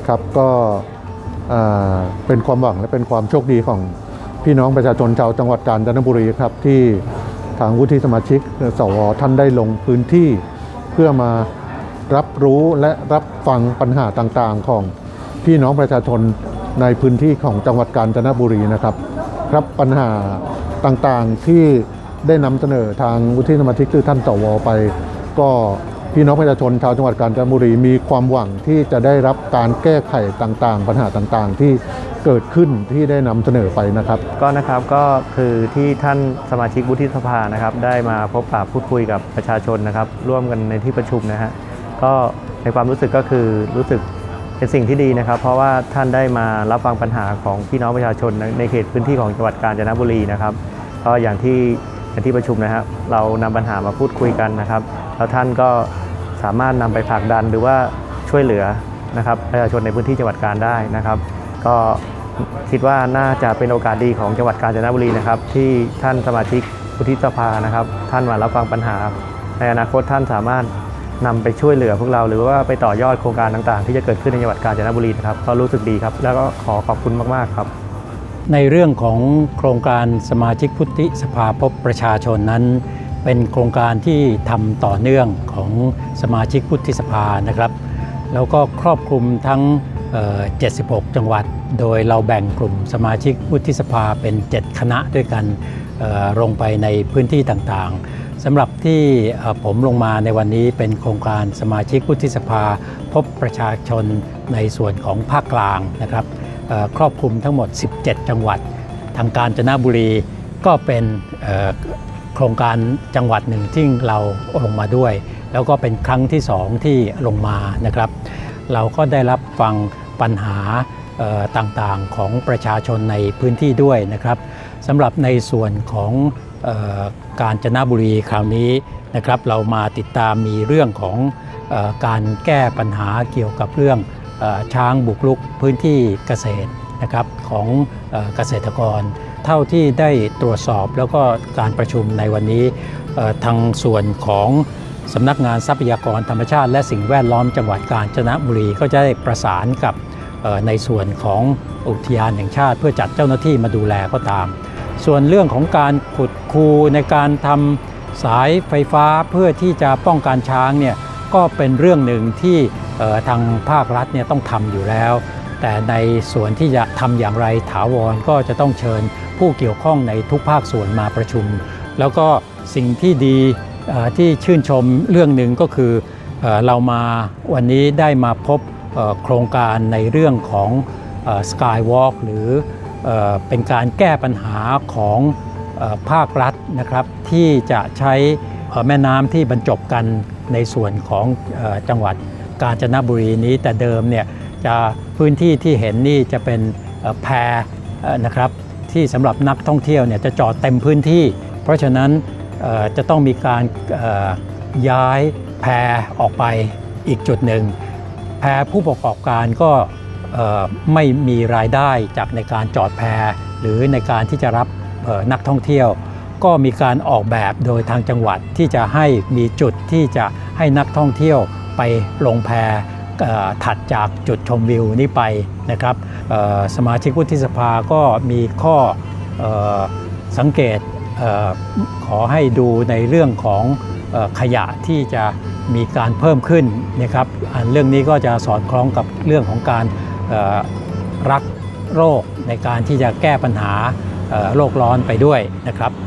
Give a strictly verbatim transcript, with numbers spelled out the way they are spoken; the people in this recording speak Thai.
ครับก็เป็นความหวังและเป็นความโชคดีของพี่น้องประชาชนชาวจังหวัดกาญจนบุรีครับที่ทางวุฒิสมาชิกสวท่านได้ลงพื้นที่เพื่อมารับรู้และรับฟังปัญหาต่างๆของพี่น้องประชาชนในพื้นที่ของจังหวัดกาญจนบุรีนะครับครับปัญหาต่างๆที่ได้นำเสนอทางวุฒิสมาชิกคือท่านสวไปก็พี่น้องประชาชนชาวจังหวัดกาญจนบุรีมีความหวังที่จะได้รับการแก้ไขต่างๆปัญหาต่างๆที่เกิดขึ้นที่ได้นำเสนอไปนะครับก็นะครับก็คือที่ท่านสมาชิกวุฒิสภานะครับได้มาพบปะพูดคุยกับประชาชนนะครับร่วมกันในที่ประชุมนะฮะก็ในความรู้สึกก็คือรู้สึกเป็นสิ่งที่ดีนะครับเพราะว่าท่านได้มารับฟังปัญหาของพี่น้องประชาชนในเขตพื้นที่ของจังหวัดกาญจนบุรีนะครับก็อย่างที่ในที่ประชุมนะครับเรานำปัญหามาพูดคุยกันนะครับแล้วท่านก็สามารถนำไปผลักดันหรือว่าช่วยเหลือนะครับประชาชนในพื้นที่จังหวัดกาญได้นะครับก็คิดว่าน่าจะเป็นโอกาสดีของจังหวัดกาญจนบุรีนะครับที่ท่านสมาชิกวุฒิสภานะครับท่านมารับฟังปัญหาในอนาคตท่านสามารถนำไปช่วยเหลือพวกเราหรือว่าไปต่อยอดโครงการต่างๆที่จะเกิดขึ้นในจังหวัดกาญจนบุรีนะครับก็รู้สึกดีครับแล้วก็ขอขอบคุณมากๆครับในเรื่องของโครงการสมาชิกวุฒิสภาพบประชาชนนั้นเป็นโครงการที่ทำต่อเนื่องของสมาชิกวุฒิสภานะครับแล้วก็ครอบคลุมทั้งเจ็ดสิบหกจังหวัดโดยเราแบ่งกลุ่มสมาชิกวุฒิสภาเป็นเจ็ดคณะด้วยกันลงไปในพื้นที่ต่างๆสำหรับที่ผมลงมาในวันนี้เป็นโครงการสมาชิกวุฒิสภาพบประชาชนในส่วนของภาคกลางนะครับครอบคลุมทั้งหมดสิบเจ็ดจังหวัดทางกาญจนบุรีก็เป็นโครงการจังหวัดหนึ่งที่เราลงมาด้วยแล้วก็เป็นครั้งที่สองที่ลงมานะครับเราก็ได้รับฟังปัญหาต่างๆของประชาชนในพื้นที่ด้วยนะครับสำหรับในส่วนของกาญจนบุรีคราวนี้นะครับเรามาติดตามมีเรื่องของการแก้ปัญหาเกี่ยวกับเรื่องช้างบุกรุกพื้นที่เกษตรนะครับของเกษตรกรเท่าที่ได้ตรวจสอบแล้วก็การประชุมในวันนี้ทางส่วนของสำนักงานทรัพยากรธรรมชาติและสิ่งแวดล้อมจังหวัดกาญจนบุรีก็จะได้ประสานกับในส่วนของอุทยานแห่งชาติเพื่อจัดเจ้าหน้าที่มาดูแลก็ตามส่วนเรื่องของการขุดคูในการทำสายไฟฟ้าเพื่อที่จะป้องกันช้างเนี่ยก็เป็นเรื่องหนึ่งที่ทางภาครัฐเนี่ยต้องทำอยู่แล้วแต่ในส่วนที่จะทำอย่างไรถาวรก็จะต้องเชิญผู้เกี่ยวข้องในทุกภาคส่วนมาประชุมแล้วก็สิ่งที่ดีที่ชื่นชมเรื่องหนึ่งก็คือเรามาวันนี้ได้มาพบโครงการในเรื่องของสกายวอล์กหรือเป็นการแก้ปัญหาของภาครัฐนะครับที่จะใช้แม่น้ำที่บรรจบกันในส่วนของจังหวัดกาญจนบุรีนี้แต่เดิมเนี่ยจะพื้นที่ที่เห็นนี่จะเป็นแพนะครับที่สำหรับนักท่องเที่ยวเนี่ยจะจอดเต็มพื้นที่เพราะฉะนั้นจะต้องมีการย้ายแพออกไปอีกจุดหนึ่งแพผู้ประกอบการก็ไม่มีรายได้จากในการจอดแพหรือในการที่จะรับนักท่องเที่ยวก็มีการออกแบบโดยทางจังหวัดที่จะให้มีจุดที่จะให้นักท่องเที่ยวไปลงแพถัดจากจุดชมวิวนี้ไปนะครับสมาชิกวุฒิสภาก็มีข้อสังเกตขอให้ดูในเรื่องของขยะที่จะมีการเพิ่มขึ้นนะครับเรื่องนี้ก็จะสอดคล้องกับเรื่องของการรักโรคในการที่จะแก้ปัญหาโลกร้อนไปด้วยนะครับ